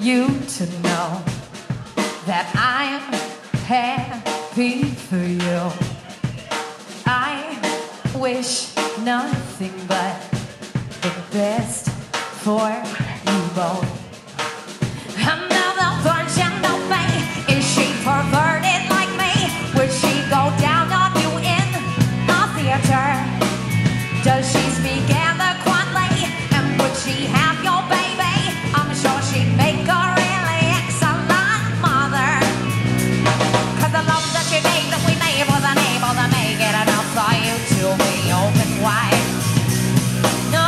you to know that I'm happy for you. I wish nothing but the best for you both. Another version of me, is she perverted like me? Would she go down on you in a theater? Does she speak eloquently? And would she have your baby? I'm sure she'd make a really excellent mother. Cause the love that you gave that we made was unable to make it enough for you to be open wide. No,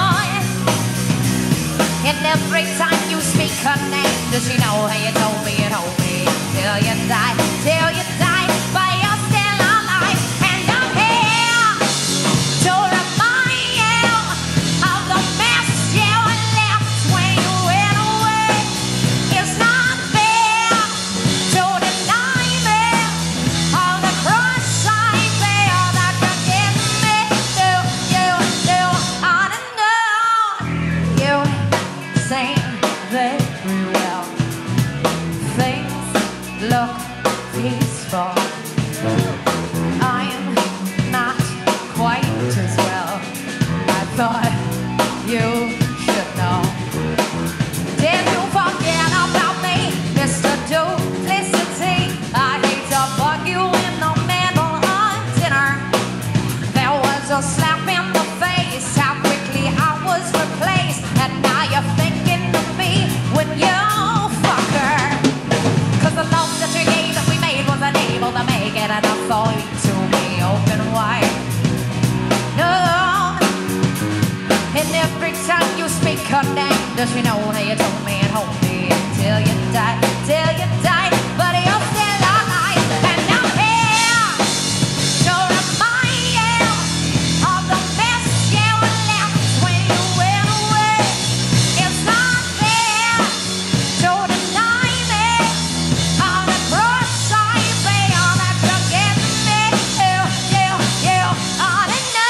and every time you speak her name, does she know how you told me till you die, but you're still alive. And I'm here to remind you of the mess you left when you went away. It's not fair to deny me all the cross I bear that you give me. You ought to know. You sing very well. Things look peaceful. I'm not quite as well. I thought you should know. Did you forget about me, Mr. Duplicity? I hate to bug you in the middle of dinner. There was a slap in the face, how quickly I was replaced. And now you're thinking of me when you fuck her. Cause the love that you gave that we made was unable to make it enough for you to be open wide. No, and every time you speak her name, does she know how you told me and hold me until you die, but you're still alive. And I'm here to remind you of the mess you left when you went away. It's not fair to deny me all the cross I bear that you give me. You ought to know.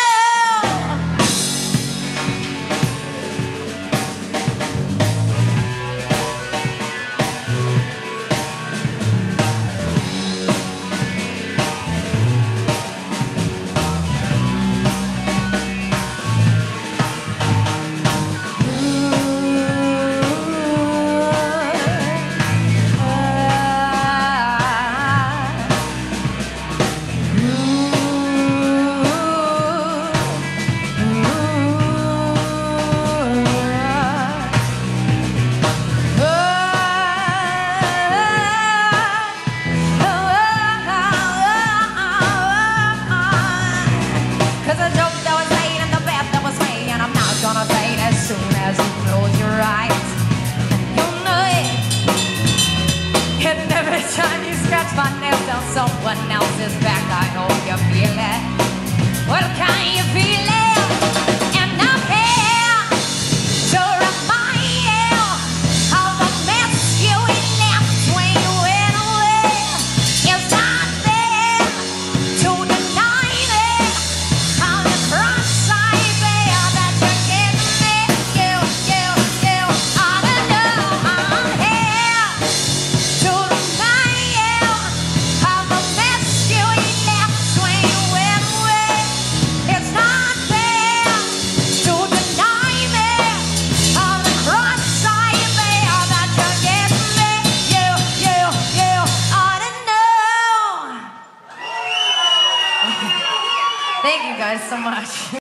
Cause a joke that was made in the bed that was made, and I'm not gonna fade as soon as you close your eyes. You know it. And every time you scratch my nails on someone else's back, I hope you feel it. Well, can you feel it? And I'm here to remind you of the mess you left when you went away. It's not fair to deny me all the cross I bear that you give me. You ought to know. I'm here to remind you of the mess you left when you went away. It's not fair to deny me all the cross I bear that you give me. You ought to know. Thank you guys so much.